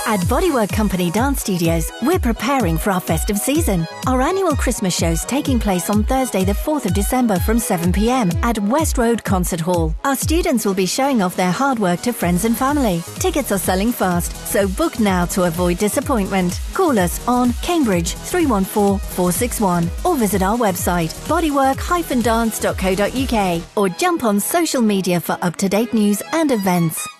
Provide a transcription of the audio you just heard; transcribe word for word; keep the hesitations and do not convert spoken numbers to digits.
At Bodywork Company Dance Studios, we're preparing for our festive season. Our annual Christmas show's taking place on Thursday the fourth of December from seven p m at West Road Concert Hall. Our students will be showing off their hard work to friends and family. Tickets are selling fast, so book now to avoid disappointment. Call us on Cambridge three one four, four six one or visit our website bodywork dash dance dot co dot uk or jump on social media for up-to-date news and events.